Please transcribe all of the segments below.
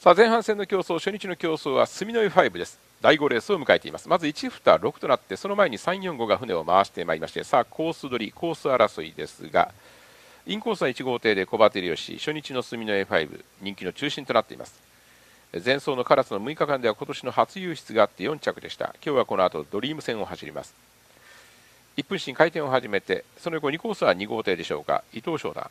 さあ前半戦の競争、初日の競争は住之江5です。第5レースを迎えています。まず1、2、6となって、その前に3、4、5が船を回してまいりまして、さあコース取り、コース争いですが、インコースは1号艇で小バテリ吉、初日の住之江5、人気の中心となっています。前走の唐津の6日間では今年の初優出があって4着でした。今日はこの後ドリーム戦を走ります。1分針回転を始めて、その横2コースは2号艇でしょうか、伊藤翔太。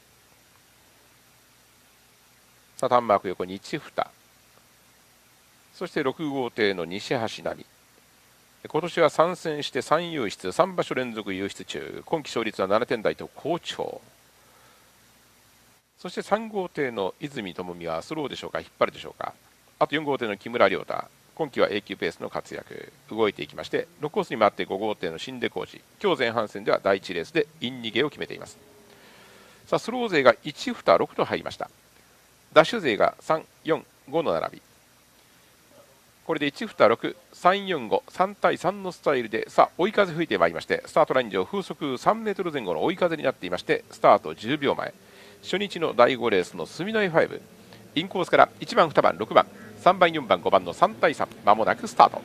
さあターンマーク横に1、2。そして6号艇の西橋成。今年は参戦して3優出、3場所連続優出中。今季勝率は7点台と好調。そして3号艇の泉智美はスローでしょうか、引っ張るでしょうか。あと4号艇の木村亮太。今季は A 級ペースの活躍。動いていきまして、6コースに回って5号艇の新出工事。今日前半戦では第1レースでイン逃げを決めています。さあスロー勢が1、2、6と入りました。ダッシュ勢が3、4、5の並び。これで1、2、6、3、4、5、3対3のスタイルで、さあ追い風吹いてまいりまして、スタートライン上風速3メートル前後の追い風になっていまして、スタート10秒前。初日の第5レースの住之江5、インコースから1番、2番、6番、3番、4番、5番の3対3、まもなくスタート。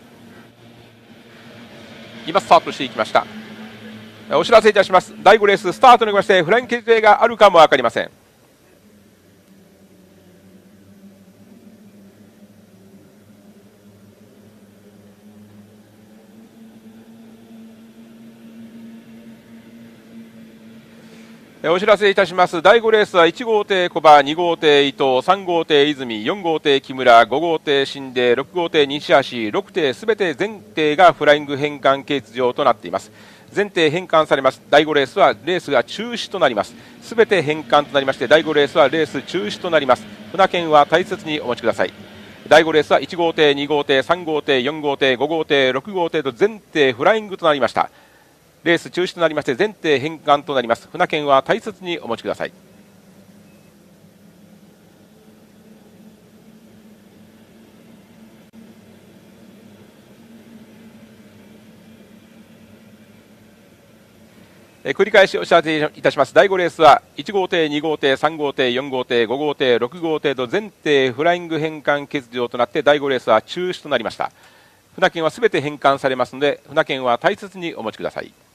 今スタートしていきました。お知らせいたします。第5レーススタートにおきまして、フライング決定があるかも分かりません。お知らせいたします。第5レースは1号艇小葉、2号艇伊藤、3号艇泉、4号艇木村、5号艇新出、6号艇西橋、6艇すべて全艇がフライング変換欠場となっています。全艇変換されます。第5レースはレースが中止となります。すべて変換となりまして、第5レースはレース中止となります。船券は大切にお持ちください。第5レースは1号艇、2号艇、3号艇、4号艇、5号艇、6号艇と全艇フライングとなりました。レース中止となりまして全艇返還となります。船券は大切にお持ちください。繰り返しお知らせいたします。第5レースは1号艇、2号艇、3号艇、4号艇、5号艇、6号艇と全艇フライング返還欠場となって第5レースは中止となりました。船券はすべて返還されますので、船券は大切にお持ちください。